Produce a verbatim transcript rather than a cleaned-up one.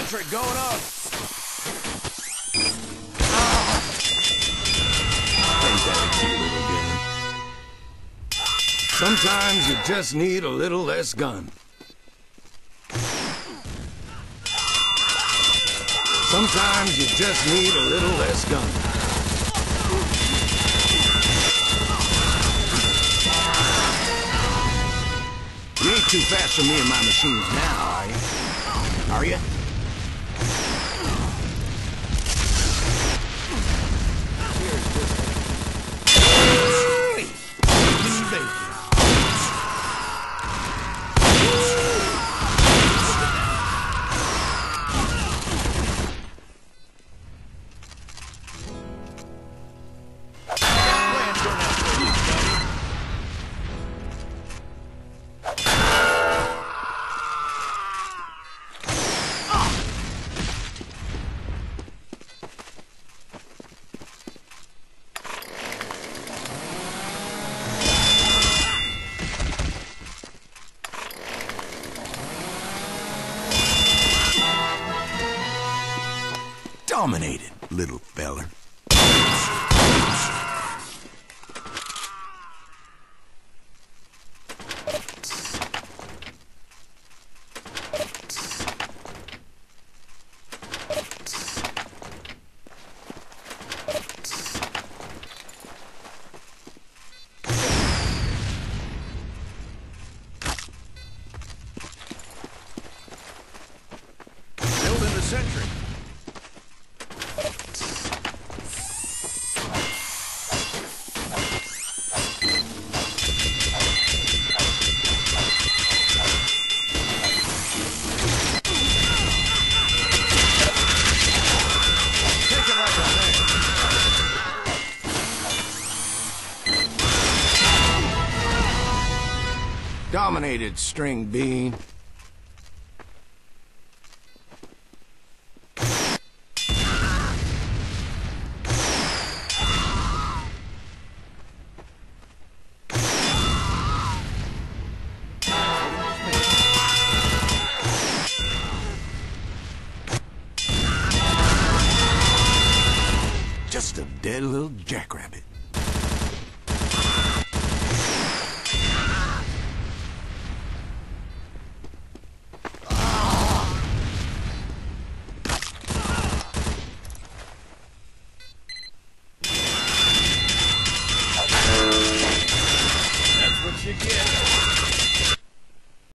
sentry going up. Ain't that a cute little game? Sometimes you just need a little less gun. Sometimes you just need a little less gun. You ain't too fast for me and my machines now, are you? Are you? Here's this one. Dominated, little feller. Building the sentry. Dominated, string bean. Just a dead little jackrabbit. That's what you get.